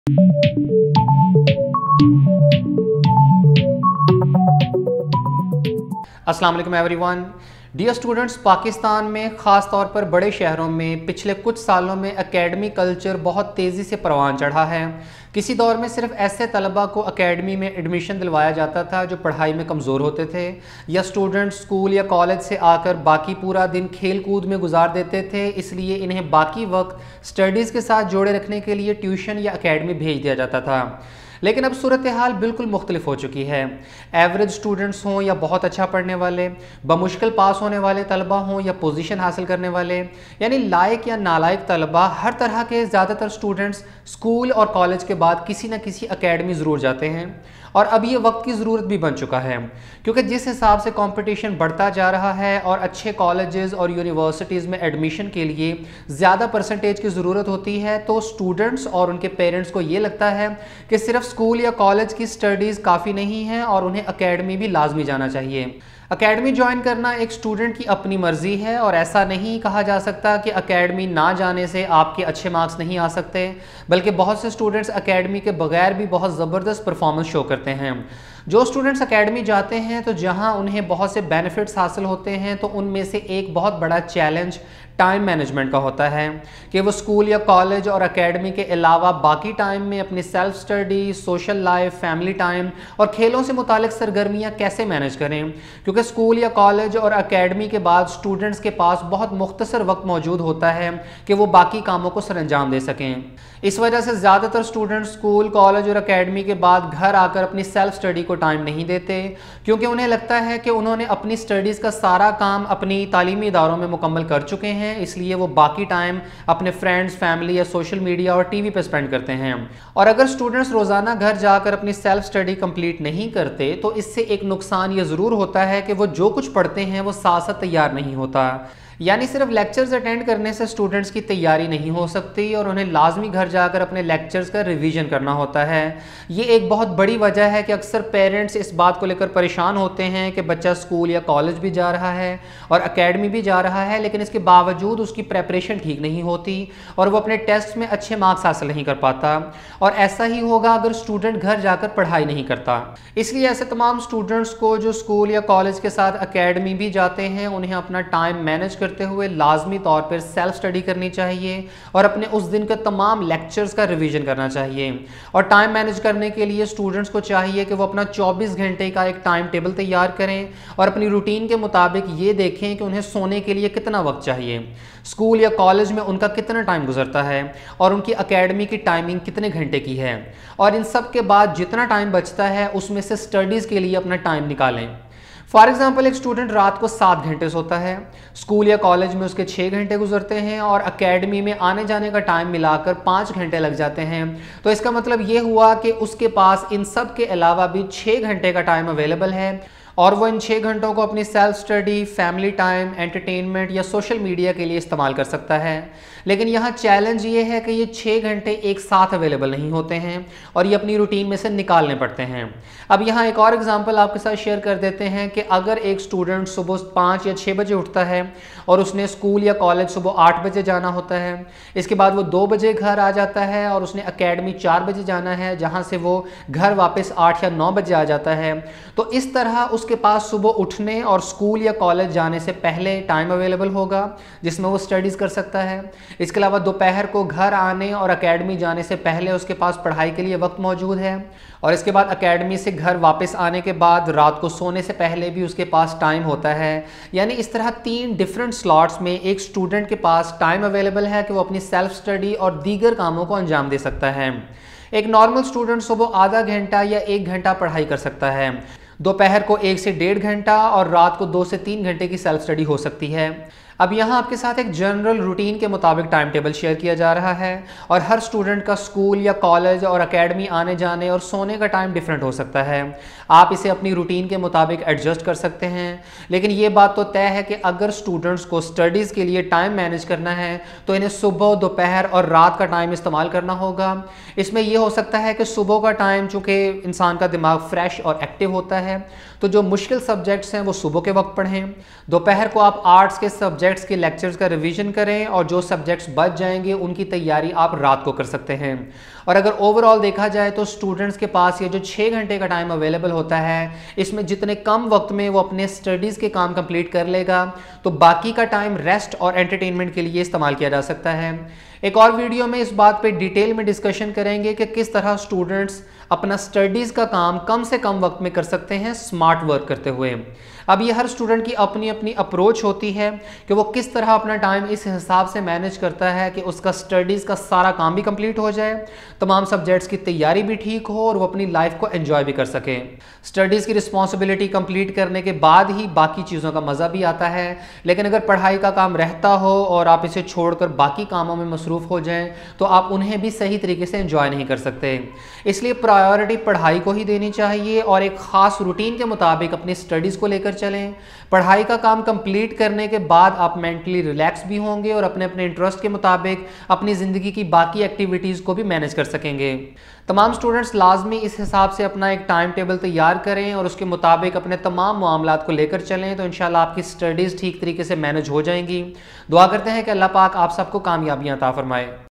अस्सलाम वालेकुम everyone. Dear students, Pakistan में ख़ास तौर पर बड़े शहरों में पिछले कुछ सालों में एकेडमी कल्चर बहुत तेज़ी से परवान चढ़ा है। किसी दौर में सिर्फ ऐसे तलबा को एकेडमी में एडमिशन दिलवाया जाता था जो पढ़ाई में कमज़ोर होते थे, या स्टूडेंट्स स्कूल या कॉलेज से आकर बाकी पूरा दिन खेल कूद में गुजार देते थे, इसलिए इन्हें बाकी वक्त स्टडीज़ के साथ जोड़े रखने के लिए ट्यूशन या एकेडमी भेज दिया जाता था। लेकिन अब सूरत हाल बिल्कुल मुख्तलिफ हो चुकी है। एवरेज स्टूडेंट्स हों या बहुत अच्छा पढ़ने वाले, बमुश्किल पास होने वाले तलबा हों या पोजीशन हासिल करने वाले, यानी लायक या नालायक तलबा, हर तरह के ज़्यादातर स्टूडेंट्स स्कूल और कॉलेज के बाद किसी न किसी एकेडमी ज़रूर जाते हैं। और अब ये वक्त की ज़रूरत भी बन चुका है, क्योंकि जिस हिसाब से कंपटीशन बढ़ता जा रहा है और अच्छे कॉलेजेस और यूनिवर्सिटीज़ में एडमिशन के लिए ज़्यादा परसेंटेज की ज़रूरत होती है, तो स्टूडेंट्स और उनके पेरेंट्स को ये लगता है कि सिर्फ स्कूल या कॉलेज की स्टडीज़ काफ़ी नहीं है और उन्हें एकेडमी भी लाजमी जाना चाहिए। एकेडमी ज्वाइन करना एक स्टूडेंट की अपनी मर्ज़ी है और ऐसा नहीं कहा जा सकता कि एकेडमी ना जाने से आपके अच्छे मार्क्स नहीं आ सकते, बल्कि बहुत से स्टूडेंट्स एकेडमी के बगैर भी बहुत ज़बरदस्त परफॉर्मेंस शो करते हैं। जो स्टूडेंट्स एकेडमी जाते हैं तो जहां उन्हें बहुत से बेनिफिट्स हासिल होते हैं, तो उनमें से एक बहुत बड़ा चैलेंज टाइम मैनेजमेंट का होता है कि वो स्कूल या कॉलेज और एकेडमी के अलावा बाकी टाइम में अपनी self study, social life, family time और खेलों से मुतालिक सरगर्मियाँ कैसे मैनेज करें, क्योंकि स्कूल या कॉलेज और एकेडमी के बाद स्टूडेंट्स के पास बहुत मुख्तसर वक्त मौजूद होता है कि वो बाकी कामों को सरअंजाम दे सकें। इस वजह से ज़्यादातर स्टूडेंट्स स्कूल, कॉलेज और एकेडमी के बाद घर आकर अपनी सेल्फ स्टडी को टाइम नहीं देते, क्योंकि उन्हें लगता है कि उन्होंने अपनी स्टडीज़ का सारा काम अपनी तालीमी इदारों में मुकम्मल कर चुके हैं, इसलिए वो बाकी टाइम अपने फ्रेंड्स, फैमिली या सोशल मीडिया और टीवी पर स्पेंड करते हैं। और अगर स्टूडेंट्स रोज़ाना घर जाकर अपनी सेल्फ स्टडी कंप्लीट नहीं करते, तो इससे एक नुकसान ये ज़रूर होता है कि वो जो कुछ पढ़ते हैं वो साथ साथ तैयार नहीं होता। यानी सिर्फ लेक्चर्स अटेंड करने से स्टूडेंट्स की तैयारी नहीं हो सकती और उन्हें लाजमी घर जाकर अपने लेक्चर्स का रिवीजन करना होता है। ये एक बहुत बड़ी वजह है कि अक्सर पेरेंट्स इस बात को लेकर परेशान होते हैं कि बच्चा स्कूल या कॉलेज भी जा रहा है और एकेडमी भी जा रहा है, लेकिन इसके बावजूद उसकी प्रेपरेशन ठीक नहीं होती और वो अपने टेस्ट में अच्छे मार्क्स हासिल नहीं कर पाता। और ऐसा ही होगा अगर स्टूडेंट घर जाकर पढ़ाई नहीं करता। इसलिए ऐसे तमाम स्टूडेंट्स को जो स्कूल या कॉलेज के साथ एकेडमी भी जाते हैं, उन्हें अपना टाइम मैनेज करते हुए लाजमी तौर पर सेल्फ स्टडी करनी चाहिए और अपने उस दिन के तमाम लेक्चर्स का रिवीजन करना चाहिए। और टाइम मैनेज करने के लिए स्टूडेंट्स को चाहिए कि वो अपना 24 घंटे का एक टाइम टेबल तैयार करें और अपनी रूटीन के मुताबिक ये देखें कि उन्हें सोने के लिए कितना वक्त चाहिए, स्कूल या कॉलेज में उनका कितना टाइम गुजरता है और उनकी एकेडमी की टाइमिंग कितने घंटे की है, और इन सब के बाद जितना टाइम बचता है उसमें से स्टडीज़ के लिए अपना टाइम निकालें। फॉर एग्जाम्पल, एक स्टूडेंट रात को 7 घंटे सोता है, स्कूल या कॉलेज में उसके 6 घंटे गुजरते हैं और एकेडमी में आने जाने का टाइम मिलाकर 5 घंटे लग जाते हैं। तो इसका मतलब ये हुआ कि उसके पास इन सब के अलावा भी 6 घंटे का टाइम अवेलेबल है और वो इन 6 घंटों को अपनी self study, family time, entertainment या सोशल मीडिया के लिए इस्तेमाल कर सकता है। लेकिन यहाँ चैलेंज ये है कि ये 6 घंटे एक साथ अवेलेबल नहीं होते हैं और ये अपनी रूटीन में से निकालने पड़ते हैं। अब यहाँ एक और एग्जांपल आपके साथ शेयर कर देते हैं कि अगर एक स्टूडेंट सुबह 5 या 6 बजे उठता है और उसने स्कूल या कॉलेज सुबह 8 बजे जाना होता है, इसके बाद वो 2 बजे घर आ जाता है और उसने एकेडमी 4 बजे जाना है, जहाँ से वो घर वापस 8 या 9 बजे आ जाता है, तो इस तरह उसके पास सुबह उठने और स्कूल या कॉलेज जाने से पहले टाइम अवेलेबल होगा जिसमें वो स्टडीज़ कर सकता है। इसके अलावा दोपहर को घर आने और एकेडमी जाने से पहले उसके पास पढ़ाई के लिए वक्त मौजूद है, और इसके बाद एकेडमी से घर वापस आने के बाद रात को सोने से पहले भी उसके पास टाइम होता है। यानी इस तरह 3 डिफरेंट स्लॉट्स में एक स्टूडेंट के पास टाइम अवेलेबल है कि वो अपनी सेल्फ स्टडी और दीगर कामों को अंजाम दे सकता है। एक नॉर्मल स्टूडेंट सुबह आधा घंटा या 1 घंटा पढ़ाई कर सकता है, दोपहर को 1 से 1.5 घंटा और रात को 2 से 3 घंटे की सेल्फ स्टडी हो सकती है। अब यहाँ आपके साथ एक जनरल रूटीन के मुताबिक टाइम टेबल शेयर किया जा रहा है और हर स्टूडेंट का स्कूल या कॉलेज और एकेडमी आने जाने और सोने का टाइम डिफरेंट हो सकता है। आप इसे अपनी रूटीन के मुताबिक एडजस्ट कर सकते हैं, लेकिन ये बात तो तय है कि अगर स्टूडेंट्स को स्टडीज़ के लिए टाइम मैनेज करना है तो इन्हें सुबह, दोपहर और रात का टाइम इस्तेमाल करना होगा। इसमें यह हो सकता है कि सुबह का टाइम चूँकि इंसान का दिमाग फ्रेश और एक्टिव होता है, तो जो मुश्किल सब्जेक्ट्स हैं वो सुबह के वक्त पढ़ें। दोपहर को आप आर्ट्स के सब्जेक्ट्स के लेक्चर्स का रिवीजन करें और जो सब्जेक्ट्स बच जाएंगे उनकी तैयारी आप रात को कर सकते हैं। और अगर ओवरऑल देखा जाए तो स्टूडेंट्स के पास ये जो 6 घंटे का टाइम अवेलेबल होता है, इसमें जितने कम वक्त में वो अपने स्टडीज़ के काम कंप्लीट कर लेगा, तो बाकी का टाइम रेस्ट और एंटरटेनमेंट के लिए इस्तेमाल किया जा सकता है। एक और वीडियो में इस बात पे डिटेल में डिस्कशन करेंगे कि किस तरह स्टूडेंट्स अपना स्टडीज़ का काम कम से कम वक्त में कर सकते हैं स्मार्ट वर्क करते हुए। अब ये हर स्टूडेंट की अपनी अपनी अप्रोच होती है कि वो किस तरह अपना टाइम इस हिसाब से मैनेज करता है कि उसका स्टडीज़ का सारा काम भी कंप्लीट हो जाए, तमाम सब्जेक्ट्स की तैयारी भी ठीक हो और वो अपनी लाइफ को एंजॉय भी कर सके। स्टडीज़ की रिस्पॉन्सिबिलिटी कंप्लीट करने के बाद ही बाकी चीज़ों का मज़ा भी आता है, लेकिन अगर पढ़ाई का काम रहता हो और आप इसे छोड़कर बाकी कामों में मसरूफ़ हो जाएं तो आप उन्हें भी सही तरीके से एंजॉय नहीं कर सकते। इसलिए प्रायोरिटी पढ़ाई को ही देनी चाहिए और एक ख़ास रूटीन के मुताबिक अपनी स्टडीज़ को लेकर चलें। पढ़ाई का काम कंप्लीट करने के बाद आप मेंटली रिलैक्स भी होंगे और अपने अपने इंटरेस्ट के मुताबिक अपनी ज़िंदगी की बाकी एक्टिविटीज़ को भी मैनेज कर सकेंगे। तमाम स्टूडेंट्स लाजमी इस हिसाब से अपना एक टाइम टेबल तैयार करें और उसके मुताबिक अपने तमाम मामलात को लेकर चलें, तो इंशाल्लाह आपकी स्टडीज़ ठीक तरीके से मैनेज हो जाएंगी। दुआ करते हैं कि अल्लाह पाक आप सबको कामयाबियाँ अता फरमाए।